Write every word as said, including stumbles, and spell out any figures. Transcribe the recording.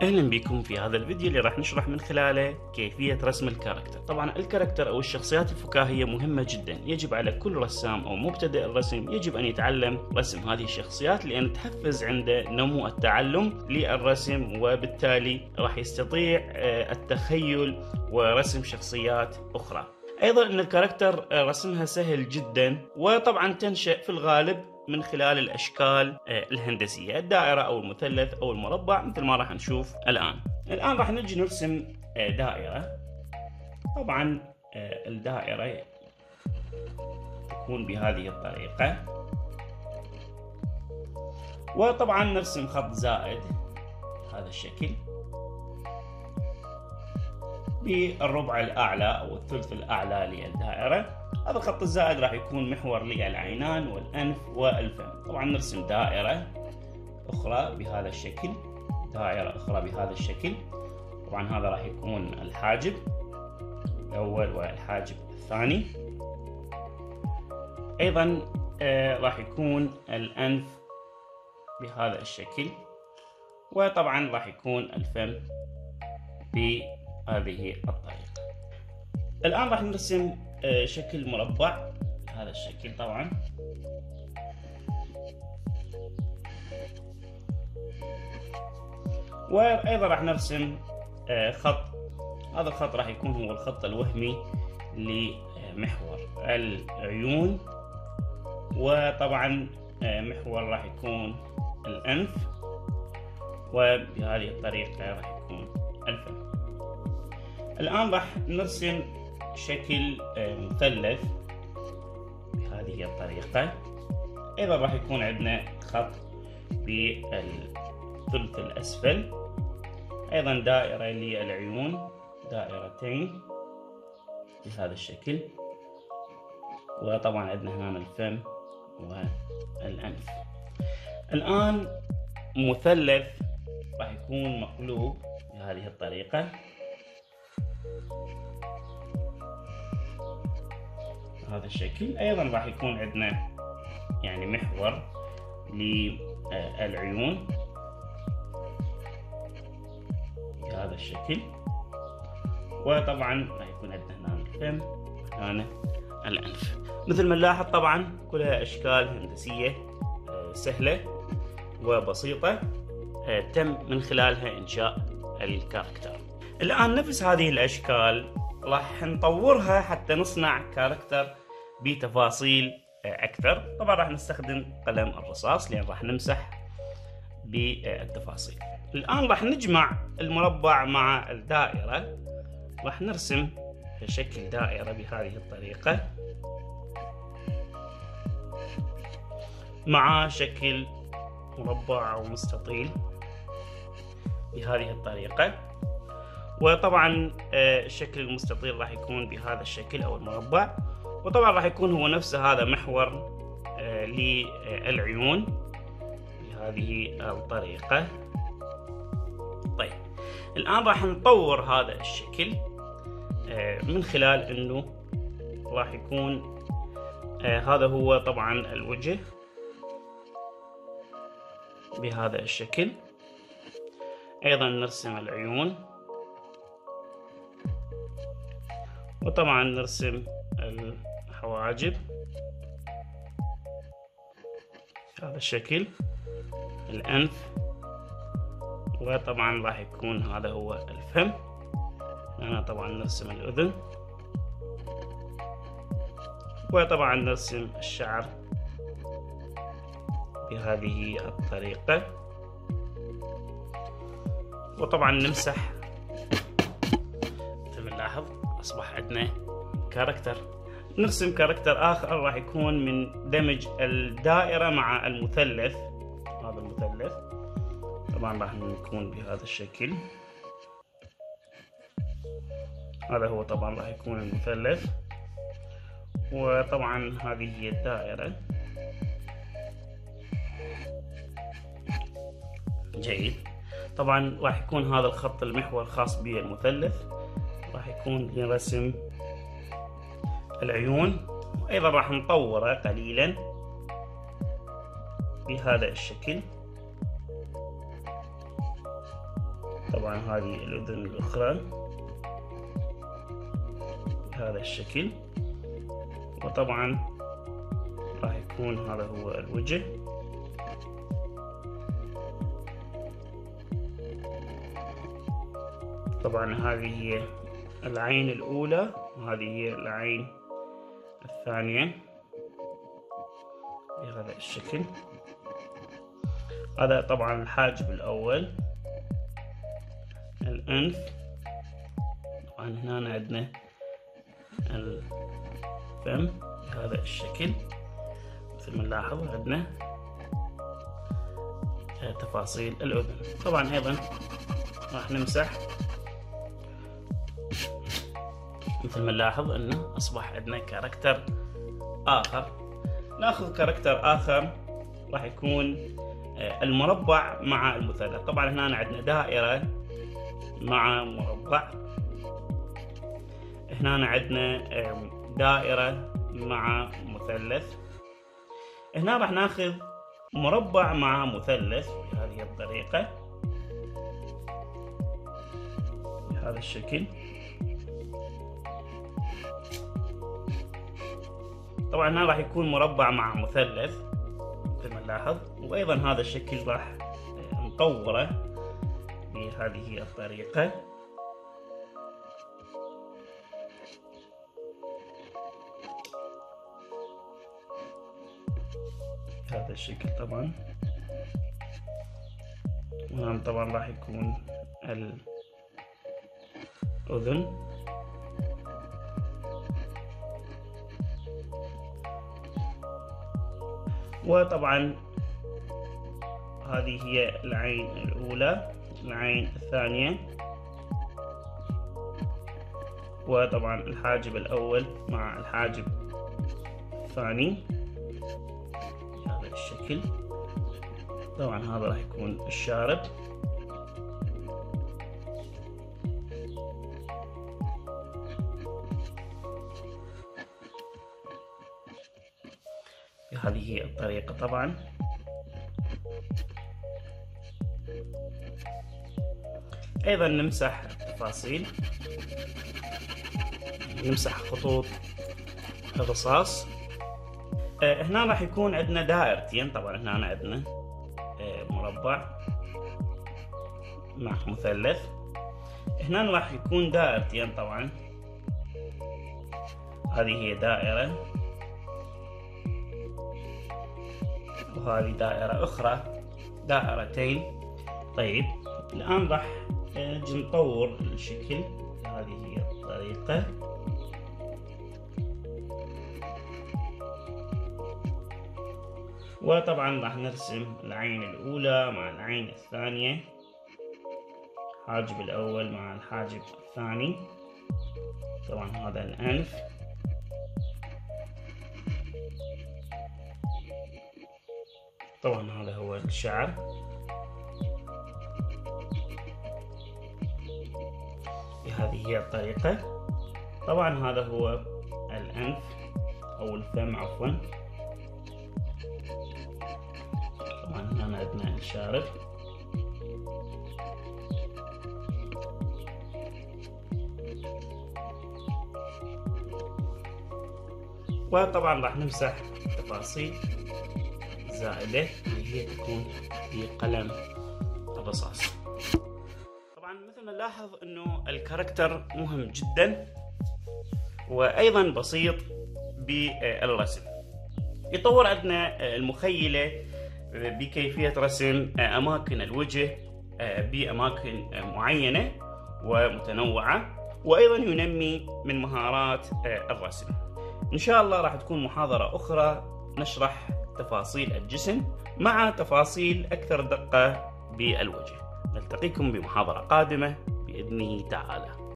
اهلا بكم في هذا الفيديو اللي راح نشرح من خلاله كيفية رسم الكاركتر. طبعا الكاركتر او الشخصيات الفكاهية مهمة جدا، يجب على كل رسام او مبتدئ الرسم يجب ان يتعلم رسم هذه الشخصيات لان تحفز عنده نمو التعلم للرسم، وبالتالي راح يستطيع التخيل ورسم شخصيات اخرى. ايضا ان الكاركتر رسمها سهل جدا، وطبعا تنشأ في الغالب من خلال الاشكال الهندسيه، الدائره او المثلث او المربع مثل ما راح نشوف الان. الان راح نجي نرسم دائره. طبعا الدائره تكون بهذه الطريقه، وطبعا نرسم خط زائد بهذا الشكل بالربع الاعلى او الثلث الاعلى للدائره. هذا الخط الزائد راح يكون محور للعينان والأنف والفم. طبعا نرسم دائرة أخرى بهذا الشكل، دائرة أخرى بهذا الشكل. طبعا هذا راح يكون الحاجب الأول والحاجب الثاني. أيضا آه راح يكون الأنف بهذا الشكل، وطبعا راح يكون الفم بهذه الطريقة. الآن راح نرسم شكل مربع بهذا الشكل. طبعا وايضا راح نرسم خط. هذا الخط راح يكون هو الخط الوهمي لمحور العيون، وطبعا محور راح يكون الانف، وبهذه الطريقة راح يكون الفم. الان راح نرسم شكل مثلث بهذه الطريقة. أيضا راح يكون عندنا خط بالثلث الأسفل، أيضا دائرة للعيون، دائرتين بهذا الشكل، وطبعا عندنا هنا الفم والأنف. الآن مثلث راح يكون مقلوب بهذه الطريقة. هذا الشكل. ايضا راح يكون عندنا يعني محور للعيون بهذا الشكل، وطبعا راح يكون عندنا هنا الفم وهنا الانف. مثل ما نلاحظ طبعا كلها اشكال هندسيه سهله وبسيطه تم من خلالها انشاء الكاركتر. الان نفس هذه الاشكال راح نطورها حتى نصنع كاركتر بتفاصيل أكثر. طبعا راح نستخدم قلم الرصاص لأن راح نمسح بالتفاصيل. الآن راح نجمع المربع مع الدائرة، راح نرسم شكل دائرة بهذه الطريقة مع شكل مربع أو مستطيل بهذه الطريقة. وطبعا الشكل المستطيل راح يكون بهذا الشكل او المربع، وطبعا راح يكون هو نفسه هذا محور للعيون بهذه الطريقة. طيب الآن راح نطور هذا الشكل من خلال انه راح يكون هذا هو طبعا الوجه بهذا الشكل. ايضا نرسم العيون، وطبعا نرسم الحواجب بهذا الشكل، الأنف، وطبعا راح يكون هذا هو الفم. هنا طبعا نرسم الأذن، وطبعا نرسم الشعر بهذه الطريقة، وطبعا نمسح. مثل ما نلاحظ أصبح عندنا كاركتر. نرسم كاركتر آخر راح يكون من دمج الدائرة مع المثلث. هذا المثلث طبعا راح يكون بهذا الشكل. هذا هو طبعا راح يكون المثلث، وطبعا هذه هي الدائرة. جيد. طبعا راح يكون هذا الخط المحور خاص بالمثلث، راح يكون لرسم العيون، وأيضا راح نطوره قليلا بهذا الشكل. طبعا هذه الأذن الأخرى بهذا الشكل. وطبعا راح يكون هذا هو الوجه. طبعا هذه هي العين الأولى وهذه هي العين الثانية بهذا الشكل. هذا طبعا الحاجب الأول. الأنف طبعا هنا عندنا الفم بهذا الشكل. مثل ما نلاحظ عندنا تفاصيل الأذن. طبعا أيضا راح نمسح مثل ما نلاحظ انه اصبح عندنا كاركتر اخر. ناخذ كاركتر اخر راح يكون المربع مع المثلث. طبعا هنا عندنا دائرة مع مربع، هنا عندنا دائرة مع مثلث، هنا راح ناخذ مربع مع مثلث بهذه الطريقة بهذا الشكل. طبعا هنا راح يكون مربع مع مثلث مثل ما نلاحظ. وايضا هذا الشكل راح نطوره بهذه الطريقة. بهذا الشكل طبعا. وهنا طبعا راح يكون الأذن. وطبعا هذه هي العين الأولى، العين الثانية، وطبعا الحاجب الأول مع الحاجب الثاني بهذا الشكل. طبعا هذا راح يكون الشارب. بهذه الطريقة. طبعا أيضا نمسح التفاصيل، نمسح خطوط الرصاص. آه هنا راح يكون عندنا دائرتين. طبعا هنا عندنا آه مربع مع مثلث، هنا راح يكون دائرتين. طبعا هذه هي دائرة وهذه دائرة أخرى، دائرتين. طيب الآن راح نجي نطور الشكل بهذه هي الطريقة. وطبعا راح نرسم العين الأولى مع العين الثانية، الحاجب الأول مع الحاجب الثاني. طبعا هذا الأنف. طبعا هذا هو الشعر. بهذه هي الطريقة. طبعا هذا هو الأنف أو الفم عفوا. طبعا هنا عندنا الشارب. وطبعا راح نمسح تفاصيل زائدة اللي هي تكون بقلم الرصاص. طبعا مثل ما نلاحظ انه الكاركتر مهم جدا وايضا بسيط بالرسم. يطور عندنا المخيلة بكيفية رسم اماكن الوجه باماكن معينة ومتنوعة، وايضا ينمي من مهارات الرسم. ان شاء الله راح تكون محاضرة اخرى نشرح تفاصيل الجسم مع تفاصيل أكثر دقة بالوجه. نلتقيكم بمحاضرة قادمة بإذنه تعالى.